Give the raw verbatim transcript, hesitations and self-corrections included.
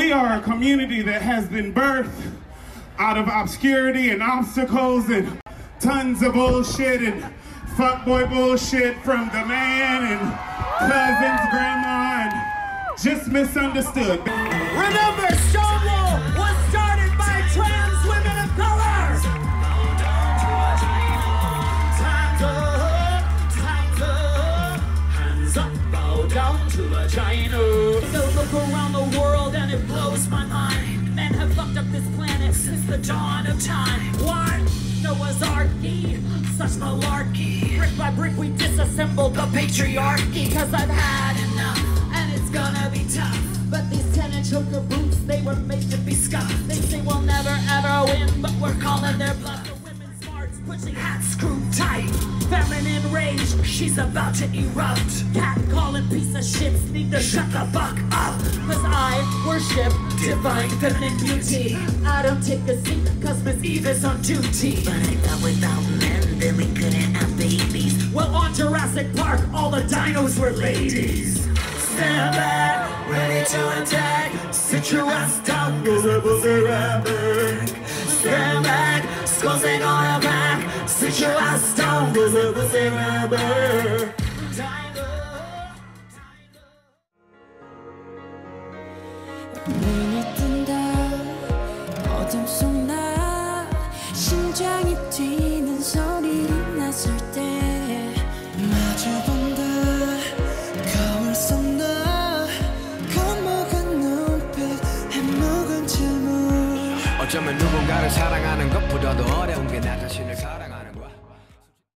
We are a community that has been birthed out of obscurity and obstacles and tons of bullshit and fuckboy bullshit from the man and cousins, grandma, and just misunderstood. Remember, Stonewall was started by trans women of color. Time's up, time's up, hands up, bow down to Vagina. So look around the world and it blows my mind. Men have fucked up this planet since the dawn of time. What? Noah's Arky, such malarkey. Brick by brick we disassembled the patriarchy. Cause I've had enough, and it's gonna be tough. But these ten inch hooker boots, they were made to be scuffed. They say we'll never ever win, but we're calling their bluff. The women's smarts, pushing hats screwed tight. Feminine rage, she's about to erupt. Cat calling piece of shits need to shut the fuck up. Cause I worship divine feminine beauty. I don't take a seat cause Miss Eve is on duty. But I thought without men then we couldn't have babies. Well, on Jurassic Park all the dinos were ladies. Stand back, ready to attack. Sit your ass down, cause I will be right back. Stand back, skulls ain't on your back. Sit your ass down, cause I will be right back. 눈이 뜬다 어둠 속 나 심장이 뛰는 소리 났을 때 마주본다 거울 속 너 겁먹은 눈빛 해묵은 질문 어쩌면 누군가를 사랑하는 것보다도 어려운 게 나 자신을 사랑하는